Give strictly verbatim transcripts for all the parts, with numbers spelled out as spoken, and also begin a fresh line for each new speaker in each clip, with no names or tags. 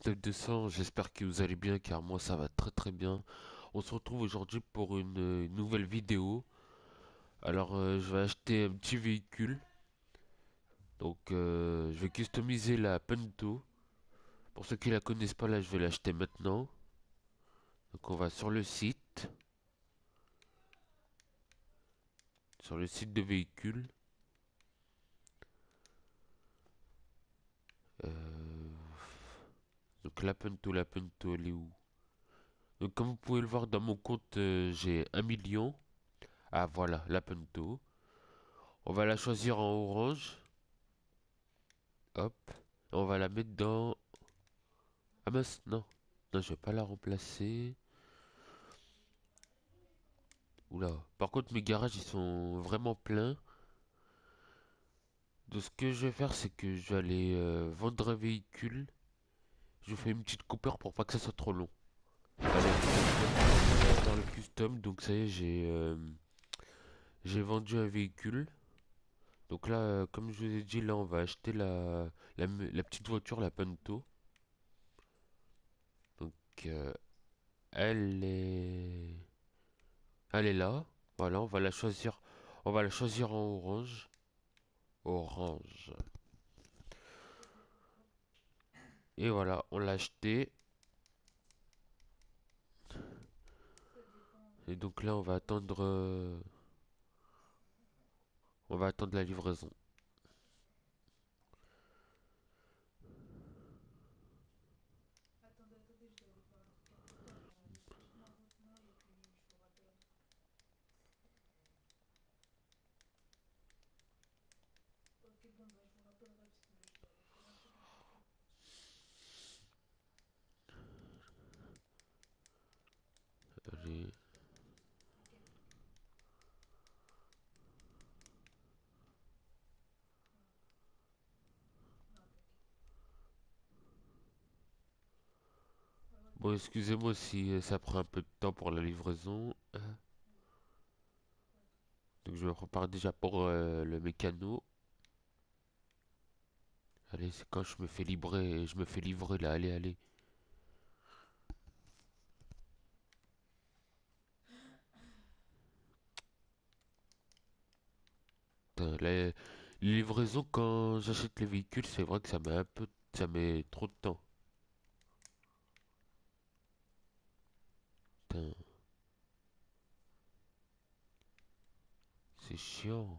Step deux cents, j'espère que vous allez bien car moi ça va très très bien. On se retrouve aujourd'hui pour une, euh, nouvelle vidéo. Alors euh, je vais acheter un petit véhicule. Donc euh, je vais customiser la Punto. Pour ceux qui la connaissent pas là, je vais l'acheter maintenant. Donc on va sur le site. Sur le site de véhicule. Euh, donc la Punto, la Punto elle est où? Donc comme vous pouvez le voir dans mon compte, euh, j'ai un million. Ah voilà, la Punto. On va la choisir en orange. Hop. On va la mettre dans... Ah mince, non. Non, je vais pas la remplacer. Oula. Par contre, mes garages, ils sont vraiment pleins. Donc, ce que je vais faire, c'est que je vais aller euh, vendre un véhicule. Je fais une petite coupure pour pas que ça soit trop long. Allez, dans le custom, donc ça y est, j'ai euh, j'ai vendu un véhicule. Donc là, euh, comme je vous ai dit, là, on va acheter la, la, la petite voiture, la Punto. Donc, euh, elle est... Elle est là. Voilà, on va la choisir. On va la choisir en orange. Orange. Et voilà, on l'a acheté. Et donc là, on va attendre, euh, on va attendre la livraison. Allez. Bon, excusez-moi si euh, ça prend un peu de temps pour la livraison. Donc je me prépare déjà pour euh, le mécano. Allez, c'est quand je me fais livrer, je me fais livrer là. Allez, allez. Putain, la- les livraisons quand j'achète les véhicules, c'est vrai que ça met un peu, ça met trop de temps. Putain, c'est chiant.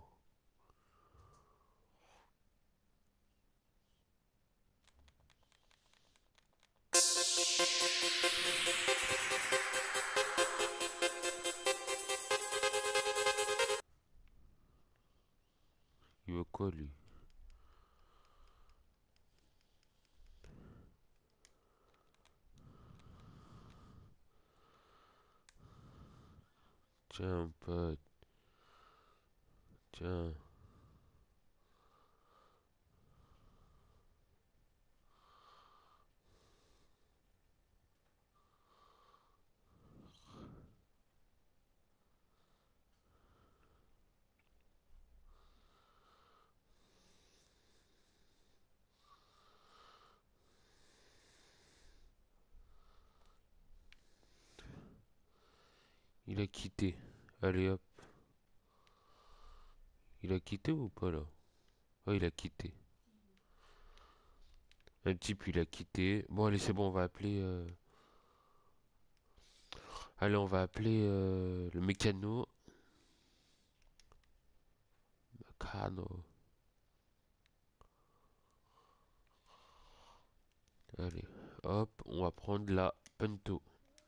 Il veut quoi lui? Tiens, pote. Tiens. Il a quitté. Allez hop. Il a quitté ou pas là? Oh, il a quitté. Un type, il a quitté. Bon, allez, c'est bon, on va appeler. euh, Allez, on va appeler euh, le mécano. Mécano. Allez, hop, on va prendre la Punto.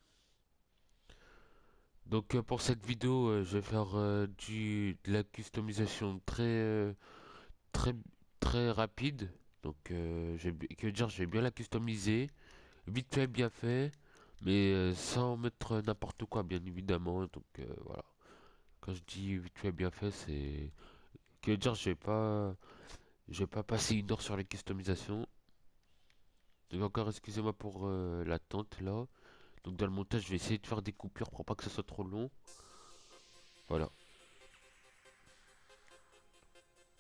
Donc, euh, pour cette vidéo, euh, je vais faire euh, du, de la customisation très, euh, très, très rapide. Donc, euh, je vais- que dire, je vais bien la customiser. Vite fait, bien fait. Mais euh, sans mettre n'importe quoi, bien évidemment. Donc, euh, voilà. Quand je dis vite fait, bien fait, c'est que dire, je vais pas, je vais pas passer une heure sur les customisations. Donc encore, excusez-moi pour euh, l'attente là. Donc dans le montage, je vais essayer de faire des coupures pour pas que ça soit trop long. Voilà,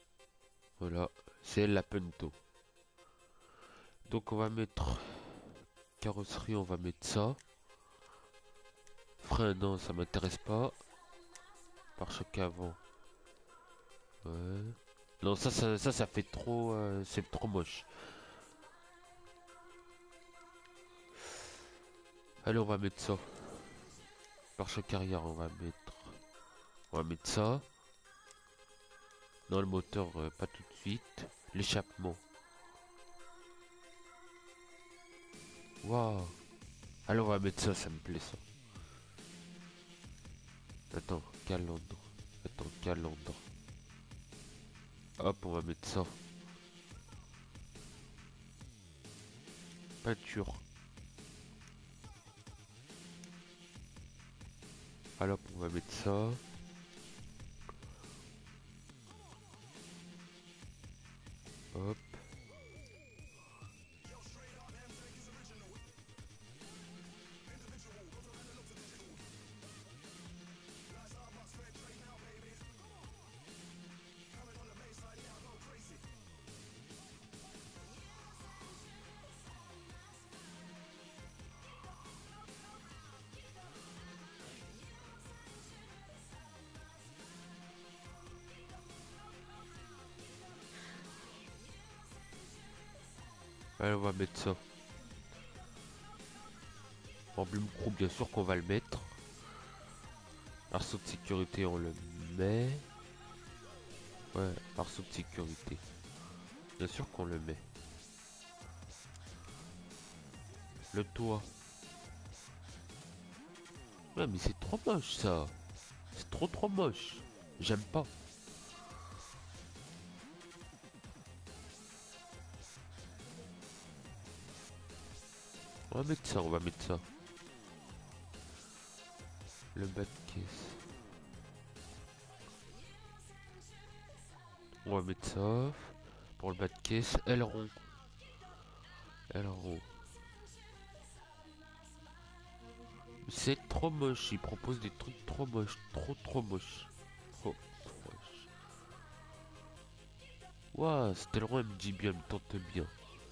voilà, c'est la Punto. Donc on va mettre Carrosserie, on va mettre ça. Frein, non, ça m'intéresse pas. Pare-choc avant. Ouais. Non, ça, ça, ça, ça fait trop... euh, c'est trop moche. Allez, on va mettre ça. Pare-choc arrière, on va mettre... On va mettre ça. Non, le moteur, euh, pas tout de suite. L'échappement. Waouh. Allez, on va mettre ça, ça me plaît ça. Attends, calandre. Attends, calandre. Hop, on va mettre ça. Peinture. Alors, on va mettre ça. Hop. Allez, on va mettre ça. Emblème groupe, bien sûr qu'on va le mettre. Arceau de sécurité, on le met. Ouais, arceau de sécurité. Bien sûr qu'on le met. Le toit. Ouais, mais c'est trop moche ça. C'est trop trop moche. J'aime pas. On va mettre ça, on va mettre ça. Le bas de caisse. On va mettre ça. Pour le bas de caisse, aileron. Aileron. C'est trop moche, il propose des trucs trop moches, trop trop moches. Trop, trop moche. Waouh, cet aileron elle me dit bien, elle me tente bien.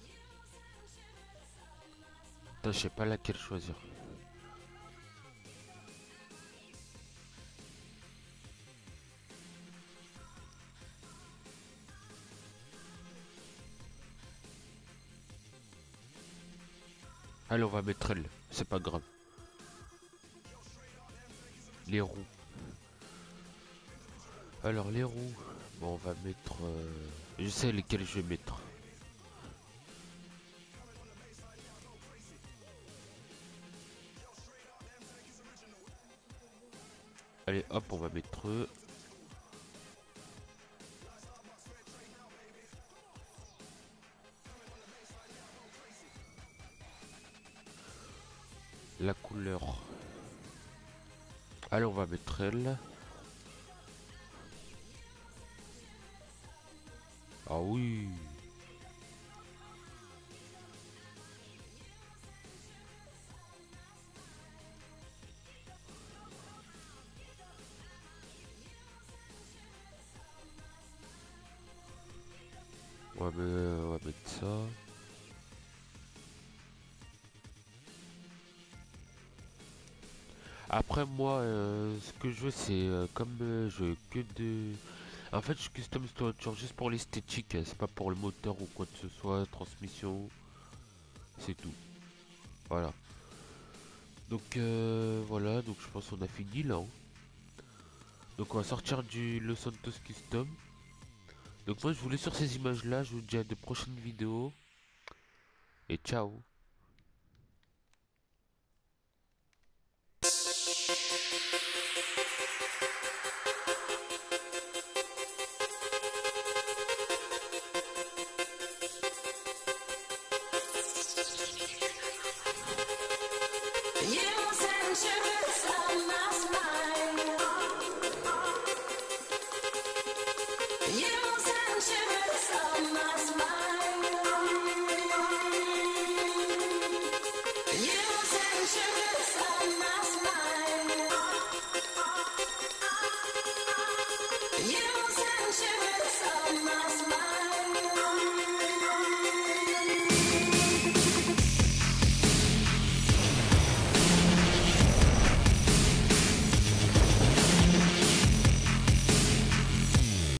Putain, je sais pas laquelle choisir. Allez, on va mettre elle, c'est pas grave. Les roues. Alors les roues, bon, on va mettre... Euh... Je sais lesquelles je vais mettre. Allez, hop, on va mettre... Euh... la couleur. Allez, on va mettre elle. Ah oui. On va, mettre, on va mettre ça. Après moi, euh, ce que je veux, c'est euh, comme euh, je veux que de... En fait, je customise la voiture juste pour l'esthétique, hein, c'est pas pour le moteur ou quoi que ce soit, transmission, c'est tout. Voilà. Donc euh, voilà, donc je pense qu'on a fini là. Hein. Donc on va sortir du Los Santos Custom. Donc moi je voulais sur ces images là, je vous dis à de prochaines vidéos. Et ciao.
You send shivers up my spine.